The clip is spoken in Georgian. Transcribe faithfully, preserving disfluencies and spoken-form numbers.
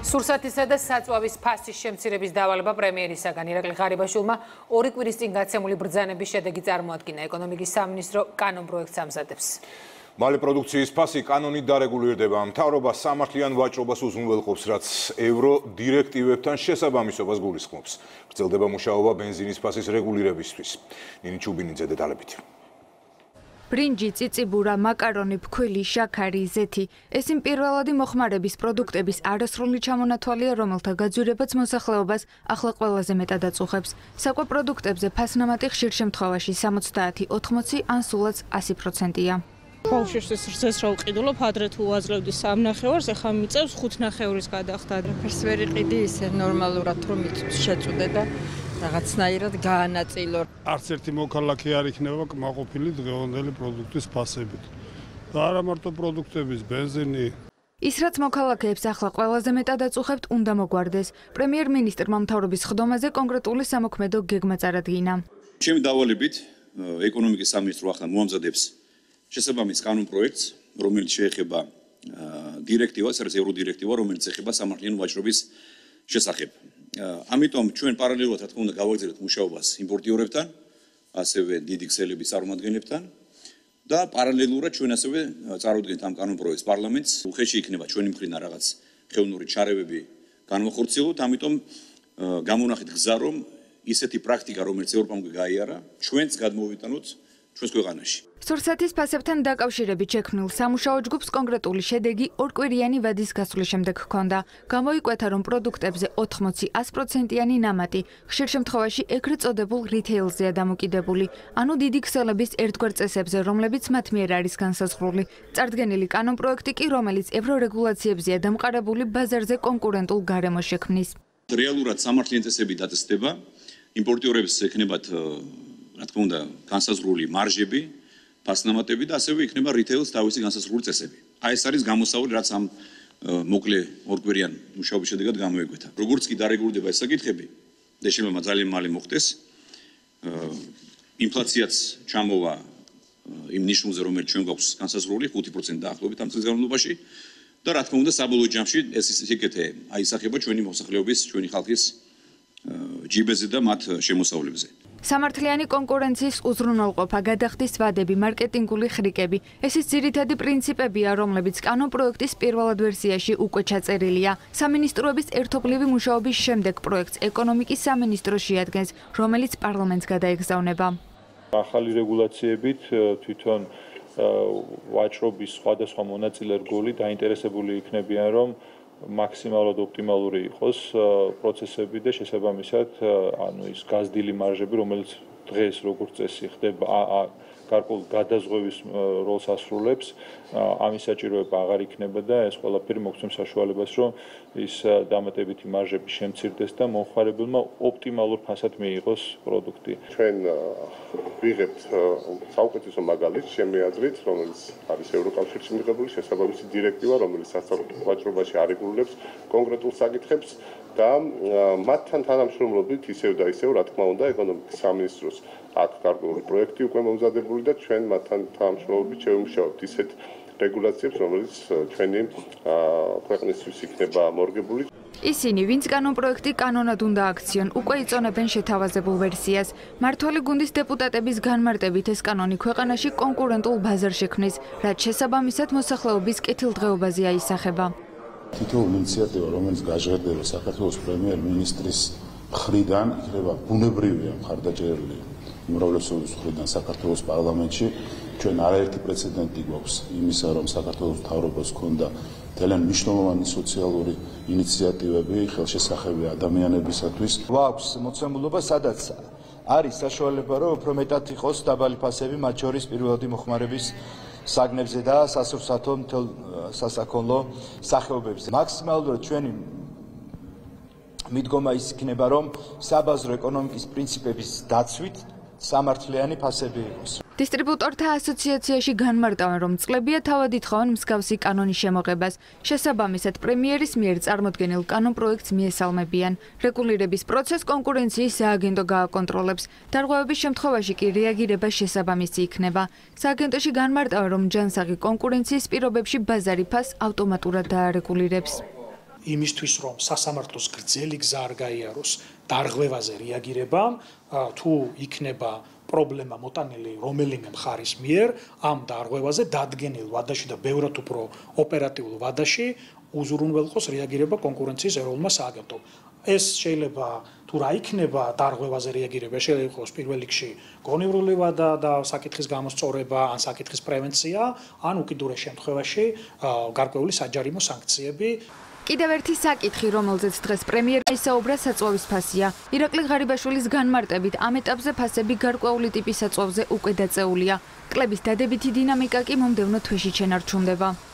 სურსათისა და საწვავის ფასის შემცირების დავალება პრემიერისაგან ირაკლი ღარიბაშვილმა ორი კვირის წინ გაცემული ბრძანების შედეგი წარმოადგინა. ეკონომიკის სამინისტრო კანონპროექტს ამზადებს. მალე პროდუქციის ფასი კანონით დარეგულირდება. მთავრობა სამართლიან ვაჭრობას უზრუნველყოფს, რაც ევრო დირექტივებთან შესაბამისობას გულისხმობს. გრძელდება მუშაობა ბენზინის ფასის რეგულირებისთვის. ნინი ჩუბინიძე დეტალებით. ბრინჯი, წიწიბურა, მაკარონი, ფქვილი, შაქარი, ზეთი. ეს იმ პირველადი მოხმარების პროდუქტების არასრული ჩამონათვალია, რომელთა გაძვირებაც მოსახლეობას ახლა ყველაზე მეტად აწუხებს. საკვე პროდუქტებზე ფასნამატი ხშირ შემთხვევაში სამოცდაათი, ოთხმოცი ან სულაც ასი პროცენტია. ბავშვისთვის რძეს რა ვყიდულობ, ადრე თუ ვაძლევდი სამ ნახევარს, ახლა მიწევს ხუთ ნახევრის გადახდა. ფერს ვერ იყიდი ისე ნორმალურად რომ შეწუდე და რაღაცნაირად გაანაწილო. არც ერთი მოქალაქე არ იქნება კმაყოფილი დღევანდელი პროდუქტის ფასებით. და არა მარტო პროდუქტების, ბენზინი. ის რაც მოქალაქეებს ახლა ყველაზე მეტად აწუხებთ, უნდა მოგვარდეს. პრემიერ-მინისტრმა მთავრობის ხდომაზე კონკრეტული სამოქმედო გეგმა წარადგინა. ჩემი დავალებით ეკონომიკის სამინისტრო ახლა მოამზადებს შესაბამის კანონპროექტს, რომელიც შეეხება დირექტივას, რაც ევროდირექტივა, რომელიც ეხება სამართლიანი ვაჭრობის შესახებ. ამიტომ ჩვენ პარალელურად რა თქმა უნდა გავაგრძელებთ მუშაობას იმპორტიორებთან, ასევე დიდი ქსელების წარმომადგენლებთან და პარალელურად ჩვენ ასევე წარუდგენთ ამ კანონპროექტს პარლამენტს. უხეში იქნება ჩვენი მხრიდან რაღაც ხელოვნური ჩარევები განვახორციელოთ, ამიტომ გამონახეთ გზა, რომ ისეთი პრაქტიკა, რომელიც ევროპამ გაიარა, ჩვენც გადმოვიტანოთ ჩვენს ქვეყანაში. სურსათის ფასებთან დაკავშირებით შექმნილ სამუშაო ჯგუფს კონკრეტული შედეგი ორკვირიანი ვადის გასვლის შემდეგ ჰქონდა. გამოიკვეთა, რომ პროდუქტებზე ოთხმოცი ას პროცენტიანი ნამატი ხშირ შემთხვევაში ეგრეთ წოდებულ რითეილზეა დამოკიდებული, ანუ დიდი ქსელების ერთგვარ წესებზე, რომლებიც მათ მიერ არის განსაზღვრული. წარდგენილი კანონპროექტი კი, რომელიც ევრორეგულაციებზეა დამყარებული, ბაზარზე კონკურენტულ გარემოს შექმნის. რეალურად სამართლიანი წესები დაწესდება, იმპორტიორებს ექნებათ რა თქმა უნდა განსაზღვრული მარჟები, ფასნამატები და ასევე იქნება რითეილს თავისი განსაზღვრული წესები. აი ეს არის გამოსავალი, რაც ამ მოკლე ორკვირიან მუშაობის შედეგად გამოიკვეთა. როგორც კი დარეგულირდება ეს საკითხები, და შეიძლება ძალიან მალე მოხდეს, ინფლაციაც ჩამოვა იმ ნიშნულზე, რომელიც ჩვენ გვაქვს განსაზღვრული ხუთი პროცენტი დაახლოებით ამ წლის განმავლობაში და რა თქმა უნდა საბოლოო ჯამში ეს სიკეთე აისახება ჩვენი მოსახლეობის, ჩვენი ხალხის ჯიბეზე და მათ შემოსავლებზე. სამართლიანი კონკურენციის უზრუნველყოფა, გადახდის ვადები, მარკეტინგული ხრიკები. ეს ის ძირითადი პრინციპებია, რომლებიც კანონპროექტის პირველად ვერსიაში უკვე ჩაწერილია. სამინისტროების ერთობლივი მუშაობის შემდეგ პროექტს ეკონომიკის სამინისტრო შეადგენს, რომელიც პარლამენტს გადაეგზავნება. ახალი რეგულაციებით თვითონ ვაჭრობის სხვადასხვა მონაწილე რგოლი დაინტერესებული იქნებიან, რომ მაქსიმალურად ოპტიმალური იყოს პროცესები და შესაბამისად ანუ ის გაზრდილი მარჟები, რომელიც დღეს როგორც წესი ხდება გარკვეულ გადაზღვევის როლს ასრულებს, ამის საჭიროება აღარ იქნება და ეს ყველაფერი მოგცემს საშუალებას, რომ ის დამატებითი მარჟები შემცირდეს და მომხმარებელმა ოპტიმალურ ფასად მიიღოს პროდუქტი. ჩვენ ვიღებთ საუკეთესო მაგალითს ჩემი აზრით, რომელიც არის ევროკავშირში მიღებული შესაბამისი დირექტივა, რომელიც ვაჭრობაში არეგულირებს კონკრეტულ საკითხებს და მათთან თანამშრომლობით ისევ და ისევ რა თქმა უნდა ეკონომიკის სამინისტროს აქ გარკვეული პროექტი უკვე მომზადებული და ჩვენ მათთან თანამშრომლობით შევიმუშავებთ ისეთ რეგულაციებს, რომელიც ჩვენი ქვეყნისთვის იქნება მორგებული. ისინი, ვინც კანონპროექტი კანონად უნდა აქციონ, უკვე იწონებენ შეთავაზებულ ვერსიას. მმართველი გუნდის დეპუტატების განმარტებით ეს კანონი ქვეყანაში კონკურენტულ ბაზარს შექმნის, რაც შესაბამისად მოსახლეობის კეთილდღეობაზე აისახება. თითოეული ინიციატივა, რომელიც გაჟღერდება საქართველოს პრემიერ-მინისტრის მხრიდან, იქნება ბუნებრივია მხარდაჭერილი უმრავლესობის მხრიდან საქართველოს პარლამენტში. ჩვენ არაერთი პრეცედენტი გვაქვს იმისა, რომ საქართველოს მთავრობას ჰქონდა ძალიან მნიშვნელოვანი სოციალური ინიციატივები ხელშესახები ადამიანებისათვის. გვაქვს მოცემულობა, სადაც არის საშუალება, რომ უფრო მეტად იყოს დაბალი ფასები, მათ შორის პირველადი მოხმარების საგნებზე და სასურსათო მთელ სასაქონლო სახეობებზე. მაქსიმალურად ჩვენი მიდგომა ის იქნება, რომ საბაზრო ეკონომიკის პრინციპების დაცვით სამართლიანი ფასები იყოს. დისტრიბუტორთა ასოციაციაში განმარტავენ, რომ წლებია თავად ითხოვენ მსგავსი კანონის შემოღებას. შესაბამისად, პრემიერის მიერ წარმოდგენილ კანონპროექტს მიესალმებიან. რეგულირების პროცესს კონკურენციის სააგენტო გააკონტროლებს. დარღვევების შემთხვევაში კი რეაგირება შესაბამისი იქნება. სააგენტოში განმარტავენ, რომ ჯანსაღი კონკურენციის პირობებში ბაზარი ფასს ავტომატურად დაარეგულირებს. იმისთვის რომ სასამართლოს გრძელი გზა არ გაიაროს დარღვევაზე რეაგირებამ, თუ იქნება პრობლემა მოტანილი რომელიმე მხარის მიერ ამ დარღვევაზე დადგენილ ვადაში და ბევრად უფრო ოპერატიულ ვადაში უზრუნველყოს რეაგირება კონკურენციის ეროვნულმა სააგენტომ. ეს შეიძლება თუ რა იქნება დარღვევაზე რეაგირება, შეიძლება იყოს პირველ რიგში გონივრული ვადა და საკითხის გამოსწორება, ან საკითხის პრევენცია, ან უკიდურეს შემთხვევაში გარკვეული საჯარიმო სანქციები. კიდევ ერთი საკითხი, რომელზეც დღეს პრემიერმა ისაუბრა, საწვავის ფასია. ირაკლი ღარიბაშვილის განმარტებით, ამ ეტაპზე ფასები გარკვეული ტიპის საწვავზე უკვე დაწეულია. კლების დადებითი დინამიკა კი მომდევნო თვეში შენარჩუნდება.